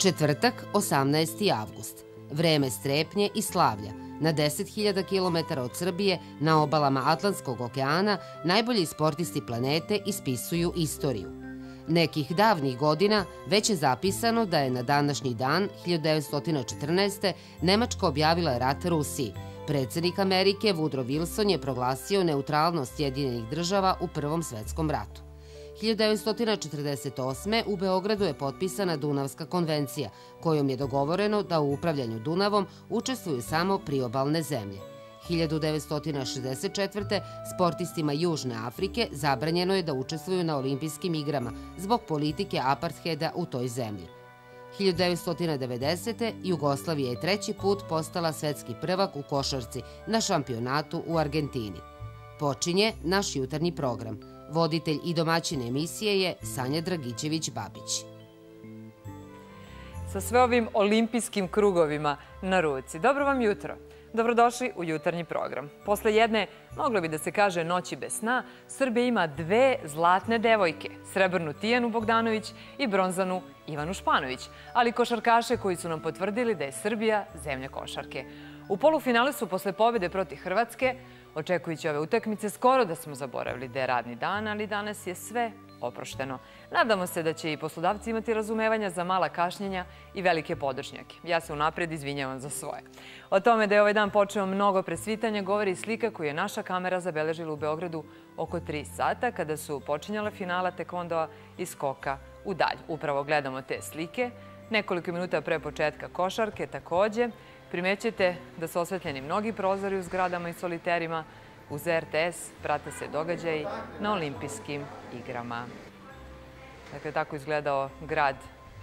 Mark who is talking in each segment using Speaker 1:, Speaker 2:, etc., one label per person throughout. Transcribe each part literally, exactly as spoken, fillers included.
Speaker 1: Četvrtak, osamnaesti avgust. Vreme strepnje i slavlja. Na deset hiljada kilometara od Srbije, na obalama Atlantskog okeana, najbolji sportisti planete ispisuju istoriju. Nekih davnih godina već je zapisano da je na današnji dan, hiljadu devetsto četrnaeste. Nemačka objavila rat Rusiji. Predsjednik Amerike Woodrow Wilson je proglasio neutralnost Sjedinjenih država u Prvom svetskom ratu. hiljadu devetsto četrdeset osme. u Beogradu je potpisana Dunavska konvencija, kojom je dogovoreno da u upravljanju Dunavom učestvuju samo priobalne zemlje. hiljadu devetsto šezdeset četvrte. sportistima Južne Afrike zabranjeno je da učestvuju na olimpijskim igrama zbog politike apartheida u toj zemlji. hiljadu devetsto devedesete. Jugoslavija je treći put postala svetski prvak u košarci na šampionatu u Argentini. Počinje naš jutarnji program. Voditelj i domaćin emisije je Sanja Dragićević-Babić.
Speaker 2: Sa sve ovim olimpijskim krugovima na ruci. Dobro vam jutro. Dobrodošli u jutarnji program. Posle jedne, moglo bi da se kaže, noći bez sna, Srbija ima dve zlatne devojke. Srebrnu Tijanu Bogdanović i bronzanu Ivanu Španović. Ali košarkaše koji su nam potvrdili da je Srbija zemlja košarke. U polufinalu su posle pobjede protiv Hrvatske, očekujući ove utakmice, skoro da smo zaboravili da je radni dan, ali danas je sve oprošteno. Nadamo se da će i poslodavci imati razumevanja za mala kašnjenja i velike podršnjake. Ja se unaprijed izvinjavam za svoje. O tome da je ovaj dan počeo mnogo presvitanja govori i slika koju je naša kamera zabeležila u Beogradu oko tri sata, kada su počinjala finala tekvondoa i skoka u dalj. Upravo gledamo te slike. Nekoliko minuta pre početka košarke takođe. Primećete da su osvetljeni mnogi prozori u zgradama i soliterima. Uz R T S prate se događaji na olimpijskim igrama. Dakle, tako izgledao grad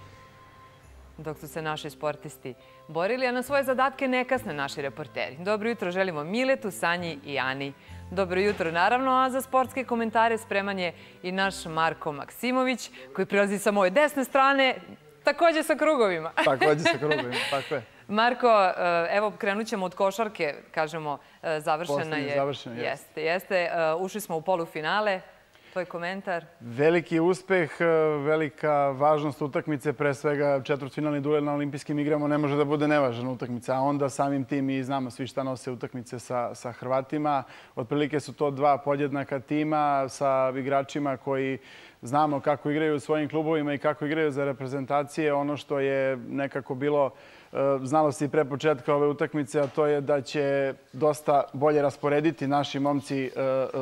Speaker 2: dok su se naši sportisti borili, a na svoje zadatke ne kasne naši reporteri. Dobro jutro želimo Miletu, Sanji i Ani. Dobro jutro, naravno, a za sportske komentare spreman je i naš Marko Maksimović, koji prilazi sa moje desne strane, takođe sa krugovima.
Speaker 3: Takođe sa krugovima, tako je.
Speaker 2: Marko, evo, krenut ćemo od košarke, kažemo, završena je.
Speaker 3: Završena,
Speaker 2: jeste. Jeste, ušli smo u polufinale. Tvoj komentar?
Speaker 3: Veliki uspeh, velika važnost utakmice, pre svega četvrtfinalni duel na olimpijskim igrama ne može da bude nevažna utakmica, a onda samim tim i znamo svi šta nose utakmice sa, sa Hrvatima. Otprilike su to dva podjednaka tima sa igračima koji znamo kako igraju u svojim klubovima i kako igraju za reprezentacije. Ono što je nekako bilo, znalo se i pre početka ove utakmice, a to je da će dosta bolje rasporediti naši momci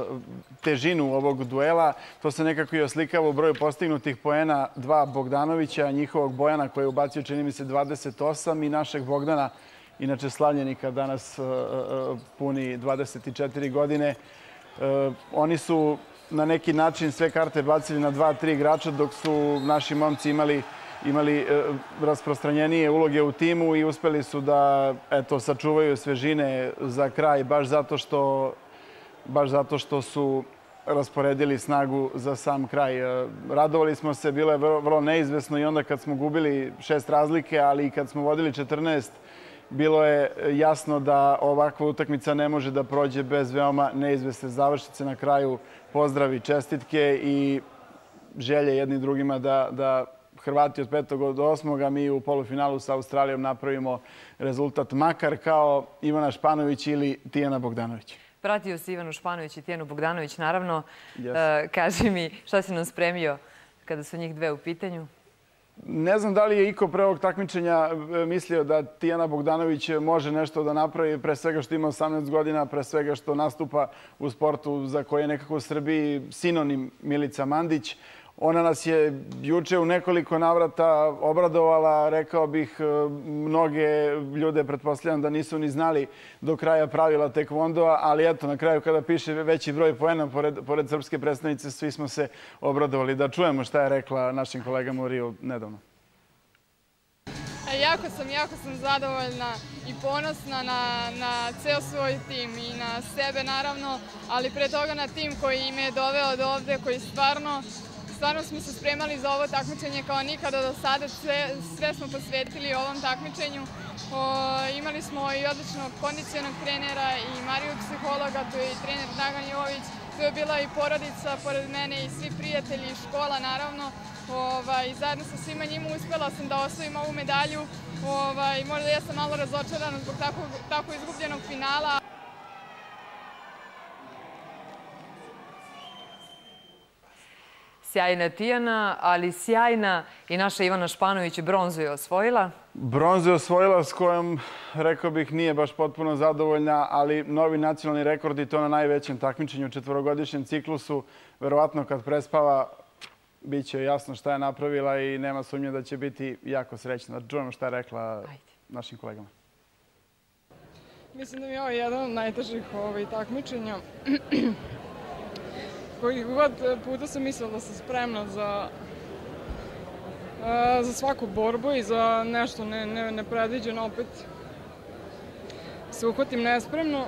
Speaker 3: težinu ovog duela. To se nekako i oslikava u broju postignutih poena dva Bogdanovića, njihovog Bojana koji je ubacio, čini mi se, dvadeset osam i našeg Bogdana, inače slavljenika, danas puni dvadeset četiri godine. Oni su na neki način sve karte bacili na dva, tri igrača, dok su naši momci imali imali rasprostranjenije uloge u timu i uspeli su da, eto, sačuvaju svežine za kraj, baš zato što, baš zato što su rasporedili snagu za sam kraj. Radovali smo se, bilo je vrlo, vrlo neizvesno i onda kad smo gubili šest razlike, ali i kad smo vodili četrnaest, bilo je jasno da ovakva utakmica ne može da prođe bez veoma neizvesne završnice. Na kraju pozdravi, čestitke i želje jedni drugima da, da Hrvati od petog do osmog, a mi u polufinalu sa Australijom napravimo rezultat makar kao Ivana Španović ili Tijana Bogdanović.
Speaker 2: Pratio si Ivanu Španović i Tijanu Bogdanović, naravno. Yes. Kaži mi šta si nam spremio kada su njih dve u pitanju?
Speaker 3: Ne znam da li je iko pre ovog takmičenja mislio da Tijana Bogdanović može nešto da napravi, pre svega što ima osamnaest godina, pre svega što nastupa u sportu za koje je nekako u Srbiji sinonim Milica Mandić. Ona nas je juče u nekoliko navrata obradovala, rekao bih, mnoge ljude, pretpostavljam da nisu ni znali do kraja pravila tekvondoa, ali eto, na kraju kada piše veći broj poena pored, pored srpske predstavnice, svi smo se obradovali. Da čujemo šta je rekla našim kolegama u Riju nedavno.
Speaker 4: Jako sam, jako sam zadovoljna i ponosna na, na ceo svoj tim i na sebe naravno, ali pre toga na tim koji me je doveo do ovde, koji stvarno Stvarno smo se spremali za ovo takmičenje kao nikada do sada. Sve, sve smo posvetili ovom takmičenju. O, imali smo i odličnog kondicionog trenera i Mariju psihologa, tu je i trener Dragan Jović. Tu je bila i porodica pored mene i svi prijatelji, škola naravno. Ovaj, zajedno sa svima njima uspela sam da osvojim ovu medalju. Ovaj, možda ja sam malo razočarana zbog tako, tako izgubljenog finala.
Speaker 2: Sjajna Tijana, ali sjajna i naša Ivana Španović bronzu je osvojila.
Speaker 3: Bronzu je osvojila s kojom, rekao bih, nije baš potpuno zadovoljna, ali novi nacionalni rekord i to na najvećem takmičenju u četvorogodišnjem ciklusu. Verovatno kad prespava, bit će jasno šta je napravila i nema sumnje da će biti jako srećna. Da čujemo šta je rekla našim kolegama.
Speaker 4: Mislim da mi je ovo jedan od najtežih ovaj, takmičenja. Koji god puta sam mislila da sam spremna za, za svaku borbu i za nešto ne, ne, nepredviđeno, opet se uhvatim nespremno.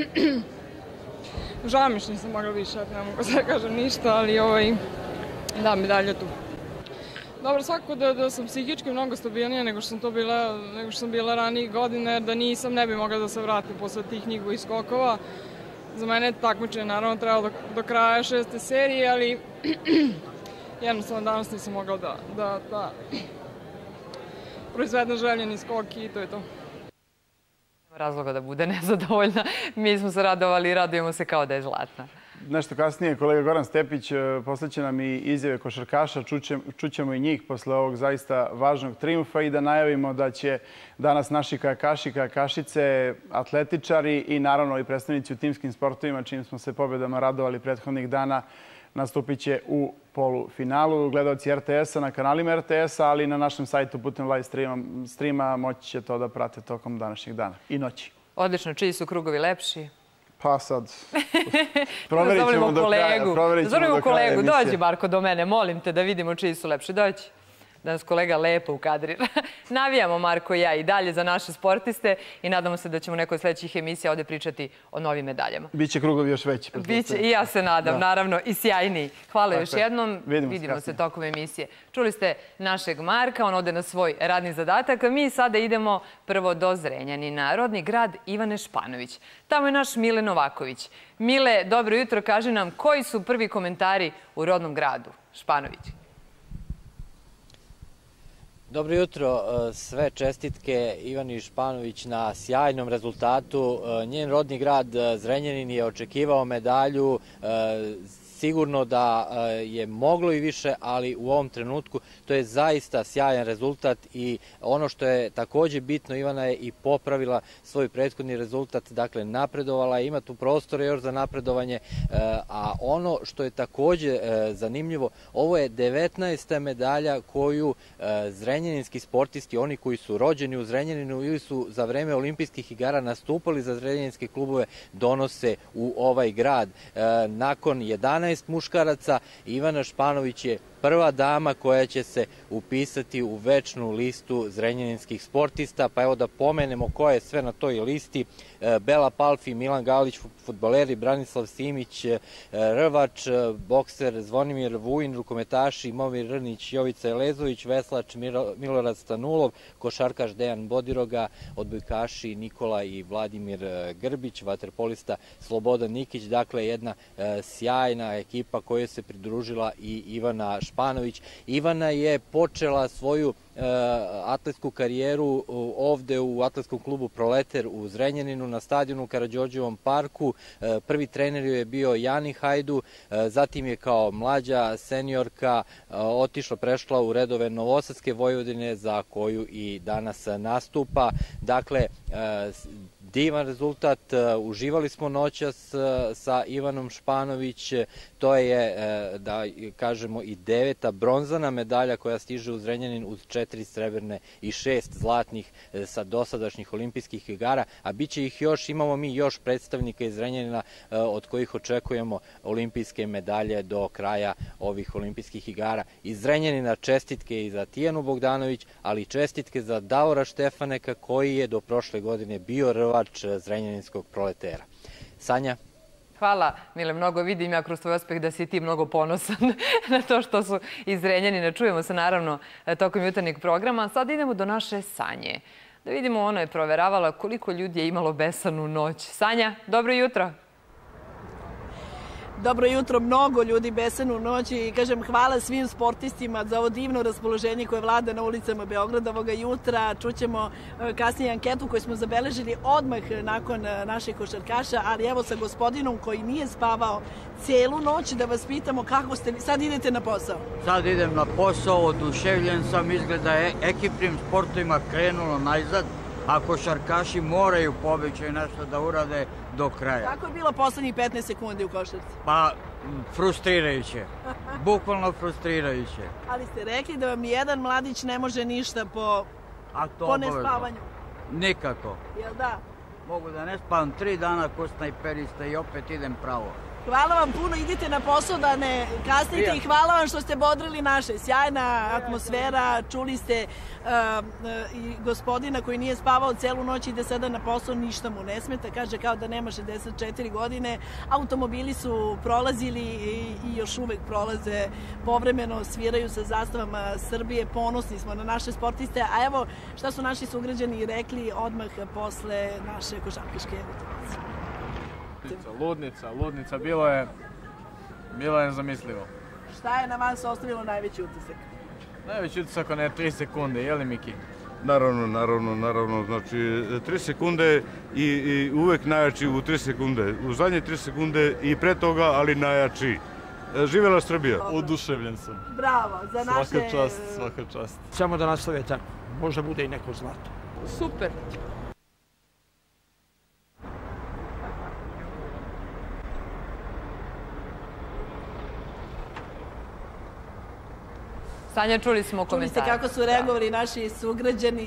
Speaker 4: Žao mi što nisam mogla više, ne mogu da kažem ništa, ali ovaj, da, medalja tu. Dobro, svakako da, da sam psihički mnogo stabilnija nego što sam to bila, nego što sam bila ranijih godina, jer da nisam ne bi mogla da se vratim posle tih njihovih skokova. Za mene je takmičenje naravno trebalo do, do kraja šeste serije, ali jednostavno danas nisam mogla da, da, da proizvedem željeni skok i to je to.
Speaker 2: Nema razloga da bude nezadovoljna. Mi smo se radovali i radujemo se kao da je zlatna.
Speaker 3: Nešto kasnije kolega Goran Stepić posleće nam i izjave košarkaša. Čućemo i njih posle ovog zaista važnog trijumfa i da najavimo da će danas naši kajakaši, kajakašice, atletičari i naravno i predstavnici u timskim sportovima, čim smo se pobjedama radovali prethodnih dana, nastupit će u polufinalu. Gledalci R T S-a na kanalima R T S-a, ali i na našem sajtu putem live streama moći će to da prate tokom današnjeg dana i noći.
Speaker 2: Odlično. Čiji su krugovi lepši?
Speaker 3: Pa sad, proverit ćemo do kraja.
Speaker 2: Zovemo kolegu, dođi Marko do mene, molim te da vidimo čiji su lepši. Dođi. Da nas kolega lepo ukadrira. Navijamo Marko i ja i dalje za naše sportiste i nadamo se da ćemo u nekoj sljedećih emisija ovdje pričati o novim medaljama.
Speaker 3: Biće krugovi još veći.
Speaker 2: Biće i ja se nadam, naravno, i sjajniji. Hvala još jednom. Vidimo se tokom emisije. Čuli ste našeg Marka, on ode na svoj radni zadatak. Mi sada idemo prvo do Zrenjanina, rodni grad Ivane Španović. Tamo je naš Mile Novaković. Mile, dobro jutro, kaži nam koji su prvi komentari u rodnom gradu Španović.
Speaker 5: Dobro jutro, sve čestitke Ivani Španović na sjajnom rezultatu. Njen rodni grad Zrenjanin je očekivao medalju, sigurno da je moglo i više, ali u ovom trenutku to je zaista sjajan rezultat i ono što je također bitno, Ivana je i popravila svoj prethodni rezultat, dakle napredovala je, ima tu prostora još za napredovanje, a ono što je također zanimljivo, ovo je devetnaesta medalja koju zrenjaninski sportisti, oni koji su rođeni u Zrenjaninu ili su za vreme olimpijskih igara nastupali za zrenjaninske klubove, donose u ovaj grad. Nakon jedanaest muškaraca, Ivana Španović je prva dama koja će se upisati u večnu listu zrenjaninskih sportista. Pa evo da pomenemo ko je sve na toj listi. Bela Palfi, Milan Galić, fudbaleri, Branislav Simić, rvač, bokser Zvonimir Vujin, rukometaši Momir Rnić, Jovica Elezović, veslač Milorad Stanulov, košarkaš Dejan Bodiroga, odbojkaši Nikola i Vladimir Grbić, vaterpolista Slobodan Nikić. Dakle, jedna sjajna ekipa kojoj se pridružila i Ivana Španović. Ivana je počela svoju atletsku karijeru ovde u atletskom klubu Proleter u Zrenjaninu na stadionu u Karađorđevom parku. Prvi trener je bio Jani Hajdu, zatim je kao mlađa seniorka otišla, prešla u redove Novosadske Vojvodine za koju i danas nastupa. Dakle, divan rezultat, uživali smo noćas sa Ivanom Španović, to je, da kažemo, i deveta bronzana medalja koja stiže u Zrenjanin uz četiri srebrne i šest zlatnih sa dosadašnjih olimpijskih igara, a bit će ih još, imamo mi još predstavnika iz Zrenjanina od kojih očekujemo olimpijske medalje do kraja ovih olimpijskih igara. Iz Zrenjanina čestitke i za Tijanu Bogdanović, ali čestitke za Davora Štefaneka koji je do prošle godine bio rvač zrenjaninskog Proletera. Sanja?
Speaker 2: Hvala, Mile, mnogo vidim ja kroz tvoj uspeh da si ti mnogo ponosan na to što su iz Zrenjanina. Čujemo se naravno tokom jutarnjeg programa. Sad idemo do naše Sanje. Da vidimo, ona je proveravala koliko ljudi je imalo besanu noć. Sanja, dobro jutro.
Speaker 6: Dobro jutro, mnogo ljudi besenu noć i kažem hvala svim sportistima za ovo divno raspoloženje koje vlada na ulicama Beograda ovoga jutra. Čućemo kasnije anketu koju smo zabeležili odmah nakon naših košarkaša, ali evo sa gospodinom koji nije spavao celu noć da vas pitamo kako ste, sad idete na posao.
Speaker 7: Sad idem na posao, oduševljen sam, izgleda je ekipnim sportovima krenulo najzad, a košarkaši moraju po običaju nešto da urade do kraja.
Speaker 6: Kako je bilo poslednjih petnaest sekundi u košarci?
Speaker 7: Pa, frustrirajuće. Bukvalno frustrirajuće.
Speaker 6: Ali ste rekli da vam nijedan mladić ne može ništa po, po nespavanju.
Speaker 7: Nikako.
Speaker 6: Jel da?
Speaker 7: Mogu da ne spavam tri dana ko snajperista i opet idem pravo.
Speaker 6: Hvala vam puno, idite na posao da ne kasnite i hvala vam što ste bodrili naše. Sjajna atmosfera, čuli ste uh, uh, i gospodina koji nije spavao celu noć ide sada na posao, ništa mu ne smeta, kaže kao da nema šezdeset četiri godine. Automobili su prolazili i, i još uvek prolaze povremeno, sviraju sa zastavama Srbije, ponosni smo na naše sportiste, a evo šta su naši sugrađani rekli odmah posle naše košarkaške utakmice.
Speaker 8: Ludnica, ludnica, bilo je, bilo je nezamislivo.
Speaker 6: Šta je na vas ostavilo najveći utisak?
Speaker 8: Najveći utisak one tri sekunde, je li Miki?
Speaker 9: Naravno, naravno, naravno, znači tri sekunde i, i uvek najjači u tri sekunde, u zadnje tri sekunde i pre toga, ali najjači. Živela Srbija.
Speaker 6: Dobro.
Speaker 8: Oduševljen sam.
Speaker 6: Bravo, za naše...
Speaker 8: Svaka čast, svaka čast.
Speaker 10: Samo da nastave tako, možda bude i neko zlato.
Speaker 2: Super. Sanja, čuli smo komentare.
Speaker 6: Čuli ste kako su reagovali naši sugrađani.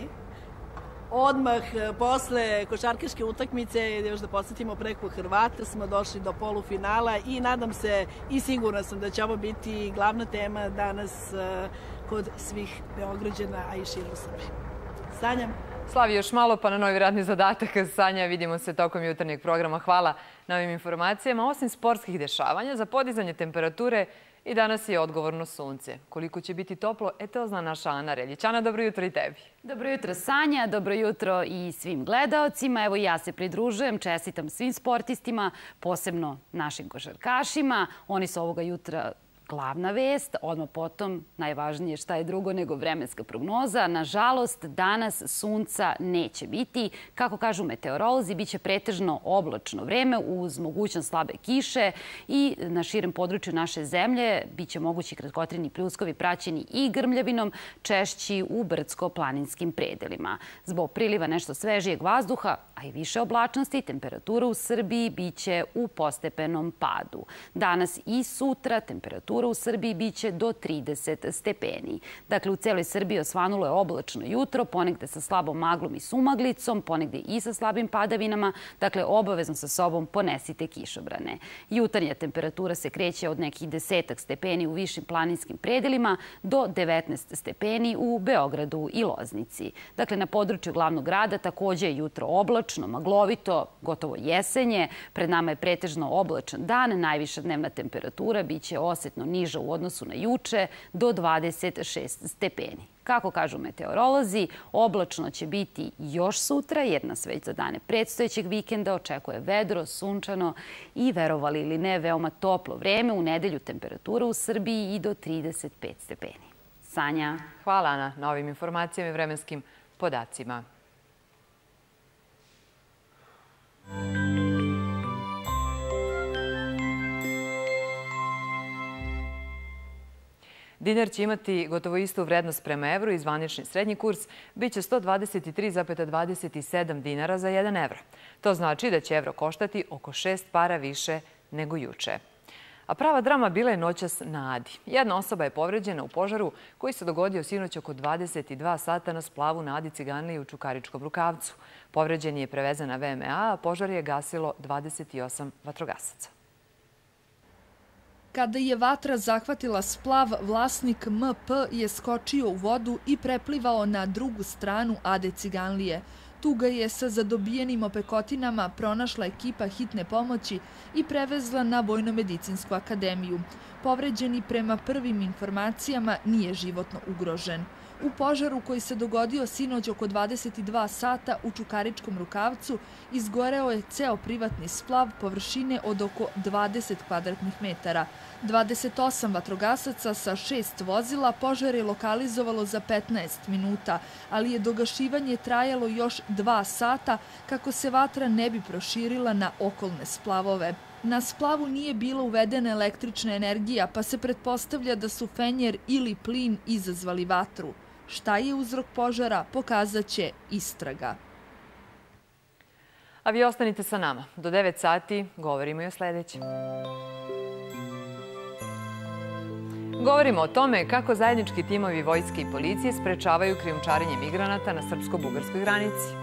Speaker 6: Odmah posle košarkaške utakmice, još da podsjetimo, preko Hrvata smo došli do polufinala i nadam se i sigurna sam da će ovo biti glavna tema danas kod svih Beograđana, a i širom Srbije. Sanja?
Speaker 2: Slavi, još malo pa na novi radni zadatak. Sanja, vidimo se tokom jutarnjeg programa. Hvala na ovim informacijama. Osim sportskih dešavanja, za podizanje temperature i danas je odgovorno sunce. Koliko će biti toplo, e to zna naša Ana Reljić. Ana, dobro jutro i tebi.
Speaker 11: Dobro jutro, Sanja. Dobro jutro i svim gledaocima. Evo, ja se pridružujem, čestitam svim sportistima, posebno našim košarkašima. Oni su ovoga jutra glavna vest, odmah potom najvažnije šta je drugo nego vremenska prognoza. Nažalost, danas sunca neće biti. Kako kažu meteorolozi, biće pretežno oblačno vreme uz mogućnost slabe kiše i na širem području naše zemlje biće mogući kratkotrajni pljuskovi praćeni i grmljavinom, češći u brdsko-planinskim predelima. Zbog priliva nešto svežijeg vazduha, a i više oblačnosti, temperatura u Srbiji biće u postepenom padu. Danas i sutra temperatura u Srbiji biće do trideset stepeni. Dakle, u celoj Srbiji osvanulo je oblačno jutro, ponegde sa slabom maglom i sumaglicom, ponegde i sa slabim padavinama. Dakle, obavezno sa sobom ponesite kišobrane. Jutarnja temperatura se kreće od nekih desetak stepeni u višim planinskim predelima do devetnaest stepeni u Beogradu i Loznici. Dakle, na području glavnog grada takođe je jutro oblačno, maglovito, gotovo jesenje. Pred nama je pretežno oblačan dan. Najviša dnevna temperatura biće osetno niža u odnosu na juče do dvadeset šest stepeni. Kako kažu meteorolozi, oblačno će biti još sutra, jer nas već za dane predstojećeg vikenda očekuje vedro, sunčano i, verovali ili ne, veoma toplo vreme. U nedelju temperatura u Srbiji i do trideset pet stepeni. Sanja.
Speaker 2: Hvala, Ana, na ovim informacijama i vremenskim podacima. Dinar će imati gotovo istu vrednost prema evru i zvanični srednji kurs biće sto dvadeset tri zarez dvadeset sedam dinara za jedan evro. To znači da će evro koštati oko šest para više nego juče. A prava drama bila je noćas na Adi. Jedna osoba je povređena u požaru koji se dogodio sinoć oko dvadeset dva sata na splavu na Adi Ciganliji u Čukaričkom Rukavcu. Povređen je prevezen na V M A, a požar je gasilo dvadeset osam vatrogasaca.
Speaker 12: Kada je vatra zahvatila splav, vlasnik M P je skočio u vodu i preplivao na drugu stranu Ade Ciganlije. Tu ga je sa zadobijenim opekotinama pronašla ekipa hitne pomoći i prevezla na Vojno-medicinsku akademiju. Povređeni prema prvim informacijama nije životno ugrožen. U požaru koji se dogodio sinoć oko dvadeset dva sata u Čukaričkom rukavcu izgoreo je ceo privatni splav površine od oko dvadeset kvadratnih metara. dvadeset osam vatrogasaca sa šest vozila požar je lokalizovalo za petnaest minuta, ali je dogašivanje trajalo još dva sata kako se vatra ne bi proširila na okolne splavove. Na splavu nije bila uvedena električna energija, pa se pretpostavlja da su fenjer ili plin izazvali vatru. Šta je uzrok požara, pokazat će istraga.
Speaker 2: A vi ostanite sa nama. Do devet sati govorimo i o sljedećem. Govorimo o tome kako zajednički timovi vojske i policije sprečavaju krijumčarenje migranata na srpsko-bugarskoj granici.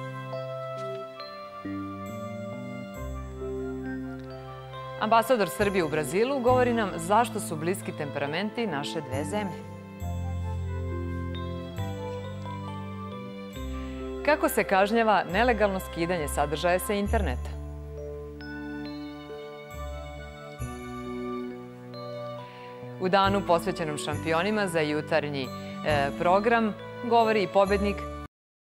Speaker 2: Ambasador Srbije u Brazilu govori nam zašto su bliski temperamenti naše dve zemlje. Kako se kažnjava nelegalno skidanje sadržaja sa interneta? U danu posvećenom šampionima za jutarnji program govori i pobednik